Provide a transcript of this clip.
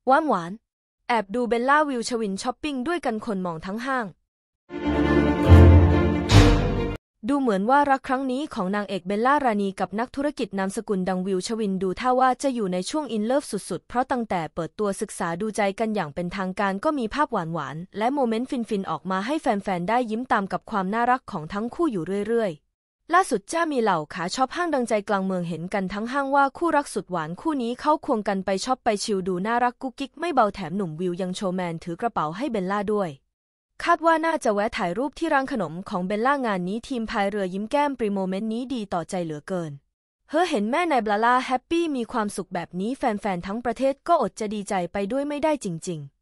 หวานแอบดูเบลล่าวิวชวินช้อปปิ้งด้วยกันคนมองทั้งห้างดูเหมือนว่ารักครั้งนี้ของนางเอกเบลล่ารานีกับนักธุรกิจนามสกุลดังวิวชวินดูท่าว่าจะอยู่ในช่วงอินเลิฟสุดๆเพราะตั้งแต่เปิดตัวศึกษาดูใจกันอย่างเป็นทางการก็มีภาพหวานๆและโมเมนต์ฟินๆออกมาให้แฟนๆได้ยิ้มตามกับความน่ารักของทั้งคู่อยู่เรื่อยๆล่าสุดจ้ามีเหล่าขาช็อปห้างดังใจกลางเมืองเห็นกันทั้งห้างว่าคู่รักสุดหวานคู่นี้เขาควงกันไปช็อปไปชิลดูน่ารักกุ๊กกิ๊กไม่เบาแถมหนุ่มวิวยังโชว์แมนถือกระเป๋าให้เบลล่าด้วยคาดว่าน่าจะแวะถ่ายรูปที่ร้านขนมของเบลล่างานนี้ทีมพายเรือยิ้มแก้มปรีโมเมนต์นี้ดีต่อใจเหลือเกินเห็นแม่นายเบลล่าแฮปปี้มีความสุขแบบนี้แฟนๆทั้งประเทศก็อดจะดีใจไปด้วยไม่ได้จริงๆ